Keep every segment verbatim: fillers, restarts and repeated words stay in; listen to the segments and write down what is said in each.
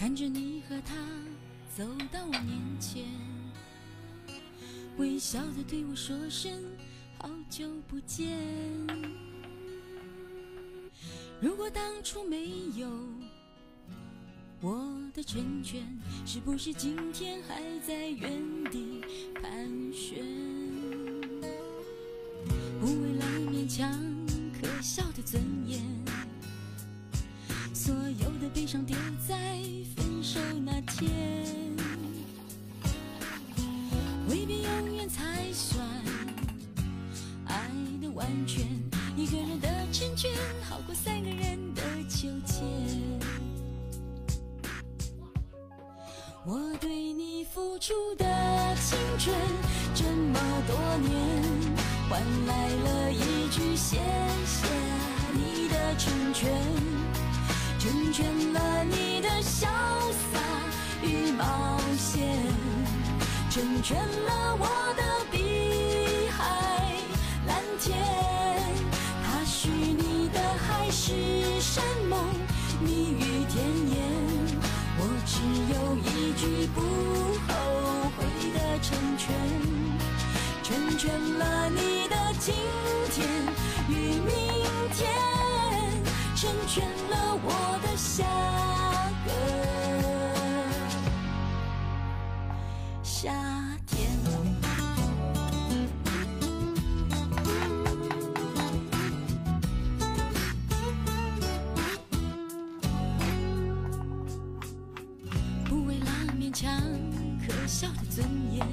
看着你和他走到我面前，微笑地对我说声好久不见。如果当初没有我的成全，是不是今天还在原地盘旋？不为了勉强可笑的尊严，所有的悲伤丢在分手那天，未必永远才算爱的完全，一个人的成全好过三个人的纠结。我对你付出的青春这么多年，换来了一句谢谢你的成全，成全了你的潇洒与冒险，成全了我的碧海蓝天。他许你的海誓山盟，蜜语甜言，我只有一句不后悔的成全，成全了你的今天与明天，成全了我的下个夏天。不为了勉强可笑的尊严，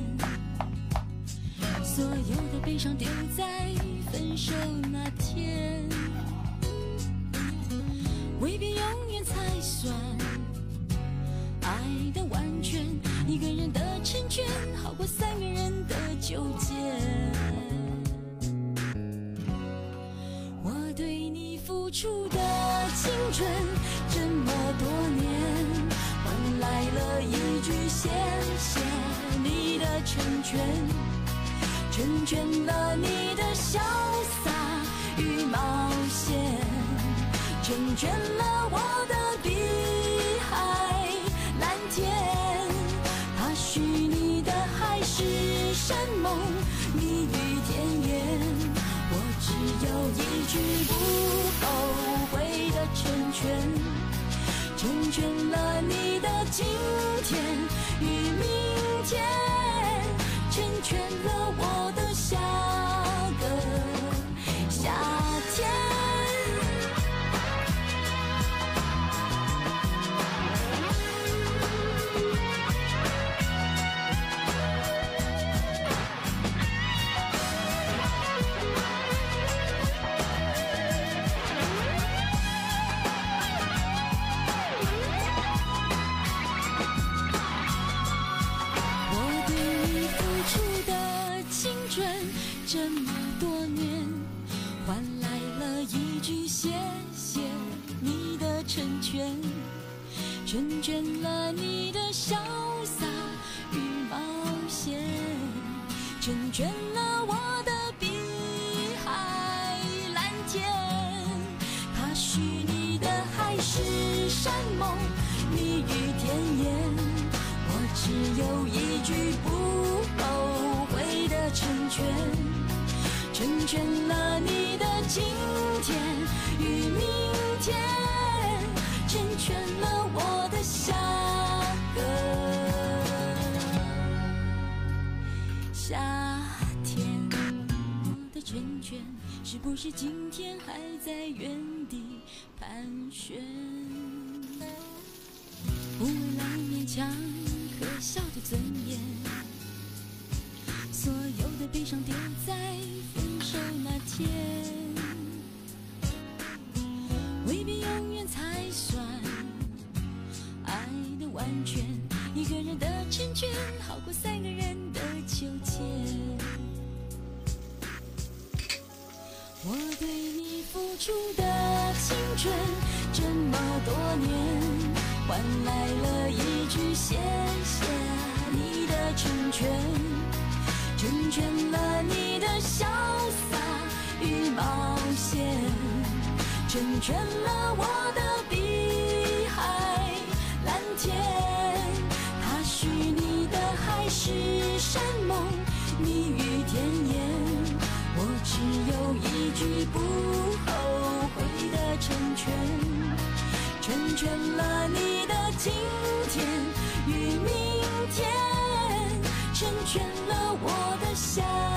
所有的悲伤丢在分手那天，未必永远才算爱的完全，一个人的成全好过三个人的纠结。我对你付出的青春这么多年，换来了一句谢谢你的成全，成全了你的潇洒与冒险，成全了我的碧海蓝天。他许你的海誓山盟，蜜语甜言，我只有一句不后悔的成全，成全了你的今天与明天，成全了我的下个夏天。这么多年，换来了一句谢谢你的成全，成全了你的潇洒与冒险，成全了我的碧海蓝天。他许你的海誓山盟，蜜语甜言，我只有一句不后悔的成全，成全了你的今天与明天，成全了我的下个夏天。我的成全是不是今天还在原地盘旋？不为了勉强可笑的尊严，所有的悲伤丢在分手那天，未必永远才算爱的完全，一个人的成全好过三个人的纠结。我对你付出的青春这么多年，换来了一句谢谢你的成全，成全了你的潇洒与冒险，成全了我的碧海蓝天。 今天与明天，成全了我的想